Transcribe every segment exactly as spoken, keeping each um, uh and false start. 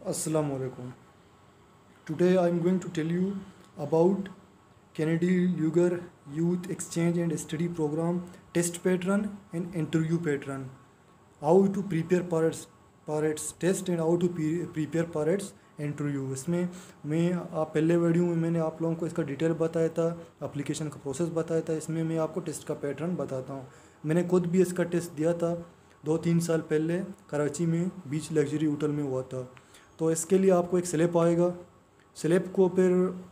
Assalamu alaikum. Today I am going to tell you about Kennedy Lugar Youth Exchange and Study Program test pattern and interview pattern. How to prepare for its for its test and how to pre- prepare for its interview. इसमें मैं आप पहले video में मैंने आप लोगों को इसका डिटेल बताया था, एप्लीकेशन का प्रोसेस बताया था। इसमें मैं आपको टेस्ट का पैटर्न बताता हूँ। मैंने खुद भी इसका टेस्ट दिया था दो तीन साल पहले कराची में बीच लग्जरी होटल में हुआ था। तो इसके लिए आपको एक स्लिप आएगा। स्लिप को फिर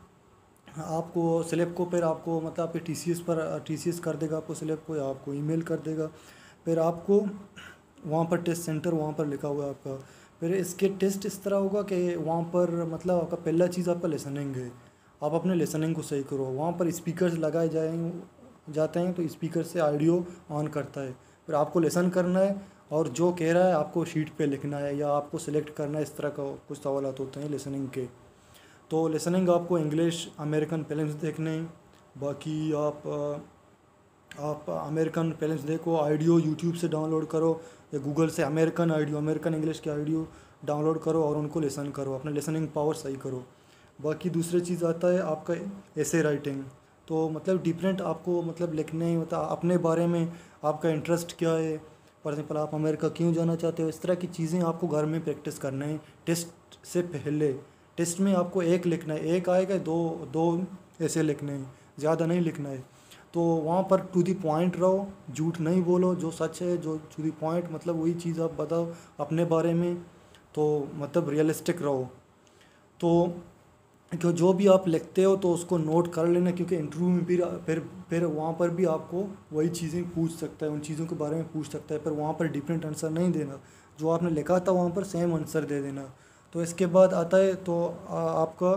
आपको स्लिप को फिर आपको मतलब आपके टी सी एस पर टी सी एस कर देगा आपको स्लिप को, या आपको ईमेल कर देगा। फिर आपको वहाँ पर टेस्ट सेंटर वहाँ पर लिखा हुआ है आपका। फिर इसके टेस्ट इस तरह होगा कि वहाँ पर मतलब आपका पहला चीज़ आपका लिसनिंग है। आप अपने लिसनिंग को सही करो। वहाँ पर स्पीकर्स लगाए जाए जाते हैं तो स्पीकर से ऑडियो ऑन करता है। फिर आपको लिसन करना है और जो कह रहा है आपको शीट पे लिखना है या आपको सिलेक्ट करना है। इस तरह का कुछ सवाल होते हैं लिसनिंग के। तो लिसनिंग आपको इंग्लिश अमेरिकन फिल्म्स देखने हैं। बाकी आप आप अमेरिकन फिल्म्स देखो, ऑडियो यूट्यूब से डाउनलोड करो या गूगल से अमेरिकन ऑडियो अमेरिकन इंग्लिश के ऑडियो डाउनलोड करो और उनको लिसन करो, अपना लिसनिंग पावर सही करो। बाकी दूसरी चीज़ आता है आपका एसे राइटिंग। तो मतलब डिफरेंट आपको मतलब लिखने मतलब अपने बारे में आपका इंटरेस्ट क्या है। फॉर एग्जाम्पल आप अमेरिका क्यों जाना चाहते हो, इस तरह की चीज़ें आपको घर में प्रैक्टिस करना है टेस्ट से पहले। टेस्ट में आपको एक लिखना है, एक आएगा दो दो ऐसे लिखने हैं, ज़्यादा नहीं लिखना है। तो वहाँ पर टू दी पॉइंट रहो, झूठ नहीं बोलो, जो सच है जो टू दी पॉइंट मतलब वही चीज़ आप बताओ अपने बारे में। तो मतलब रियलिस्टिक रहो। तो क्यों जो भी आप लिखते हो तो उसको नोट कर लेना, क्योंकि इंटरव्यू में भी फिर फिर वहाँ पर भी आपको वही चीज़ें पूछ सकता है, उन चीज़ों के बारे में पूछ सकता है। पर वहाँ पर डिफरेंट आंसर नहीं देना, जो आपने लिखा था वहाँ पर सेम आंसर दे देना। तो इसके बाद आता है तो आ, आपका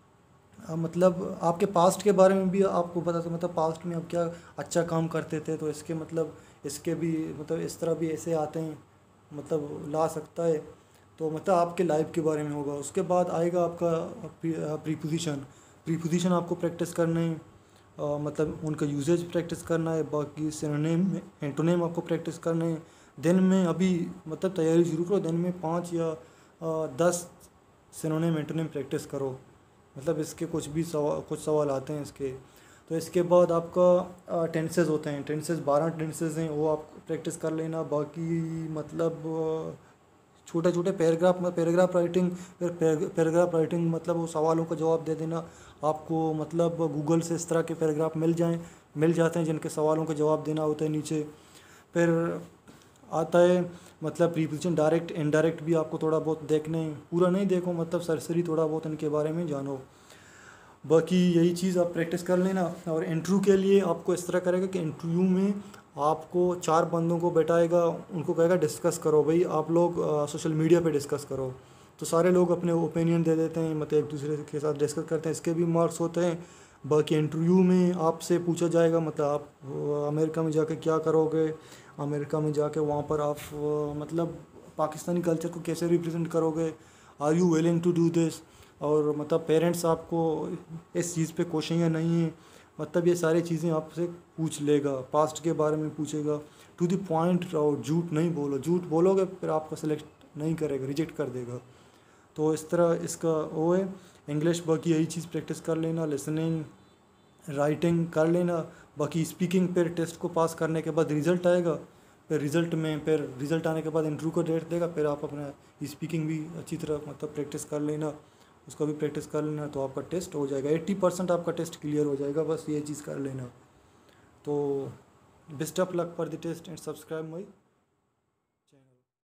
आ, मतलब आपके पास्ट के बारे में भी आपको पता था, मतलब पास्ट में आप क्या अच्छा काम करते थे। तो इसके मतलब इसके भी मतलब इस तरह भी ऐसे आते हैं मतलब ला सकता है। तो मतलब आपके लाइफ के बारे में होगा। उसके बाद आएगा आपका प्रीपोजिशन। प्रीपोजिशन आपको प्रैक्टिस करना है, आ, मतलब उनका यूजेज प्रैक्टिस करना है। बाकी सिनोनिम में एंटोनिम आपको प्रैक्टिस करना है। दिन में अभी मतलब तैयारी शुरू करो, दिन में पाँच या आ, दस सिनोनिम एंटोनिम प्रैक्टिस करो। मतलब इसके कुछ भी सवाल कुछ सवाल आते हैं इसके। तो इसके बाद आपका टेंसेस होते हैं, टेंसेस बारह टेंसेस हैं, वो आप प्रैक्टिस कर लेना। बाकी मतलब छोटे छोटे पैराग्राफ में पैराग्राफ राइटिंग फिर पैराग्राफ राइटिंग मतलब वो सवालों का जवाब दे देना। आपको मतलब गूगल से इस तरह के पैराग्राफ मिल जाएं मिल जाते हैं जिनके सवालों का जवाब देना होता है नीचे। फिर आता है मतलब प्रीपोजिशन डायरेक्ट इनडायरेक्ट भी आपको थोड़ा बहुत देखने, पूरा नहीं देखो मतलब सरसरी थोड़ा बहुत इनके बारे में जानो। बाकी यही चीज़ आप प्रैक्टिस कर लेना। और इंटरव्यू के लिए आपको इस तरह करेगा कि इंटरव्यू में आपको चार बंदों को बैठाएगा, उनको कहेगा डिस्कस करो भाई आप लोग सोशल मीडिया पे डिस्कस करो। तो सारे लोग अपने ओपिनियन दे देते हैं, मतलब एक दूसरे के साथ डिस्कस करते हैं, इसके भी मार्क्स होते हैं। बाकी इंटरव्यू में आपसे पूछा जाएगा मतलब आप अमेरिका में जाके क्या करोगे, अमेरिका में जाके वहाँ पर आप मतलब पाकिस्तानी कल्चर को कैसे रिप्रेजेंट करोगे, are you willing to do this. और मतलब पेरेंट्स आपको इस चीज़ पे क्वेश्चन या नहीं है, मतलब ये सारी चीज़ें आपसे पूछ लेगा। पास्ट के बारे में पूछेगा। टू द पॉइंट रहो, झूठ नहीं बोलो, झूठ बोलोगे फिर आपको सेलेक्ट नहीं करेगा, रिजेक्ट कर देगा। तो इस तरह इसका वो है इंग्लिश। बाकी यही चीज़ प्रैक्टिस कर लेना, लिसनिंग राइटिंग कर लेना। बाकी स्पीकिंग पर टेस्ट को पास करने के बाद रिज़ल्ट आएगा। फिर रिज़ल्ट में फिर रिज़ल्ट आने के बाद इंटरव्यू का डेट देगा। फिर आप अपना स्पीकिंग भी अच्छी तरह मतलब प्रैक्टिस कर लेना, उसका भी प्रैक्टिस कर लेना। तो आपका टेस्ट हो जाएगा, एट्टी परसेंट आपका टेस्ट क्लियर हो जाएगा, बस ये चीज़ कर लेना। तो best of luck for the test and subscribe my